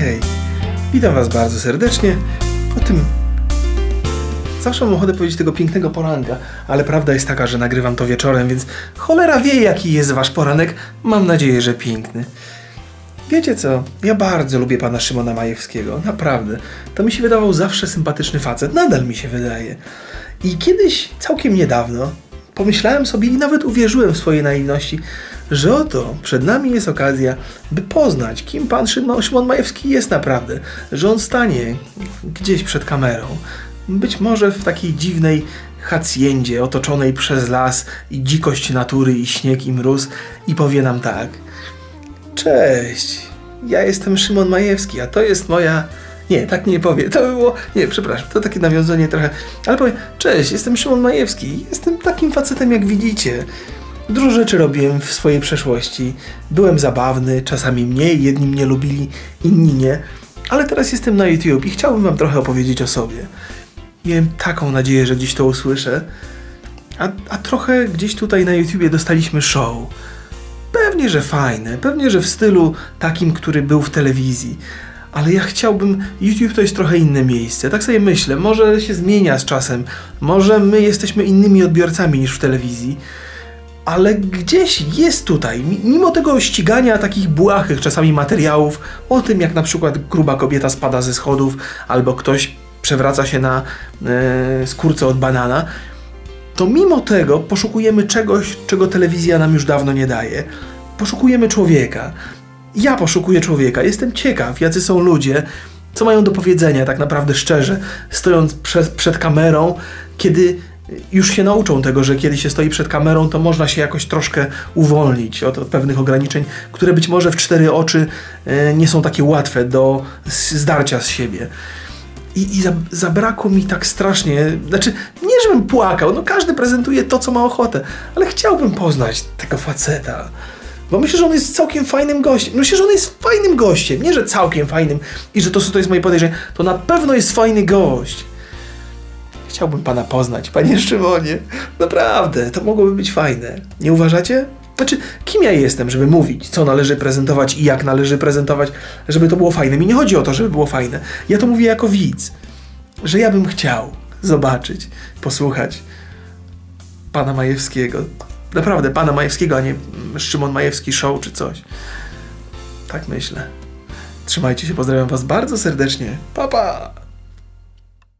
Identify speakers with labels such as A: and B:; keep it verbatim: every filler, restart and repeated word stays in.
A: Hej, witam was bardzo serdecznie. O tym... Zawsze mam ochotę powiedzieć tego pięknego poranka, ale prawda jest taka, że nagrywam to wieczorem, więc cholera wie, jaki jest wasz poranek. Mam nadzieję, że piękny. Wiecie co? Ja bardzo lubię pana Szymona Majewskiego. Naprawdę. To mi się wydawał zawsze sympatyczny facet. Nadal mi się wydaje. I kiedyś, całkiem niedawno, pomyślałem sobie i nawet uwierzyłem w swojej naiwności, że oto przed nami jest okazja, by poznać, kim pan Szymon Majewski jest naprawdę. Że on stanie gdzieś przed kamerą. Być może w takiej dziwnej hacjendzie otoczonej przez las i dzikość natury i śnieg i mróz i powie nam tak: cześć, ja jestem Szymon Majewski, a to jest moja... Nie, tak nie powie, to było... Nie, przepraszam, to takie nawiązanie trochę... Ale powiem: cześć, jestem Szymon Majewski, jestem takim facetem, jak widzicie. Dużo rzeczy robiłem w swojej przeszłości. Byłem zabawny, czasami mniej, jedni mnie lubili, inni nie. Ale teraz jestem na YouTube i chciałbym wam trochę opowiedzieć o sobie. Miałem taką nadzieję, że gdzieś to usłyszę. A, a trochę gdzieś tutaj na YouTubie dostaliśmy show. Pewnie, że fajne, pewnie, że w stylu takim, który był w telewizji. Ale ja chciałbym... YouTube to jest trochę inne miejsce. Tak sobie myślę, może się zmienia z czasem. Może my jesteśmy innymi odbiorcami niż w telewizji. Ale gdzieś jest tutaj, mimo tego ścigania takich błahych czasami materiałów o tym, jak na przykład gruba kobieta spada ze schodów, albo ktoś przewraca się na e, skórce od banana, to mimo tego poszukujemy czegoś, czego telewizja nam już dawno nie daje. Poszukujemy człowieka. Ja poszukuję człowieka. Jestem ciekaw, jacy są ludzie, co mają do powiedzenia tak naprawdę szczerze, stojąc przed, przed kamerą, kiedy już się nauczą tego, że kiedy się stoi przed kamerą, to można się jakoś troszkę uwolnić od, od pewnych ograniczeń, które być może w cztery oczy e, nie są takie łatwe do zdarcia z siebie. I, i zabrakło mi tak strasznie, znaczy nie żebym płakał, no każdy prezentuje to, co ma ochotę, ale chciałbym poznać tego faceta, bo myślę, że on jest całkiem fajnym gościem. Myślę, że on jest fajnym gościem, nie że całkiem fajnym i że to, to jest moje podejrzenie, to na pewno jest fajny gość. Chciałbym pana poznać, panie Szymonie, naprawdę, to mogłoby być fajne, nie uważacie? Znaczy, kim ja jestem, żeby mówić, co należy prezentować i jak należy prezentować, żeby to było fajne. Mi nie chodzi o to, żeby było fajne. Ja to mówię jako widz, że ja bym chciał zobaczyć, posłuchać pana Majewskiego. Naprawdę, pana Majewskiego, a nie Szymon Majewski Show czy coś. Tak myślę. Trzymajcie się, pozdrawiam was bardzo serdecznie. Pa, pa!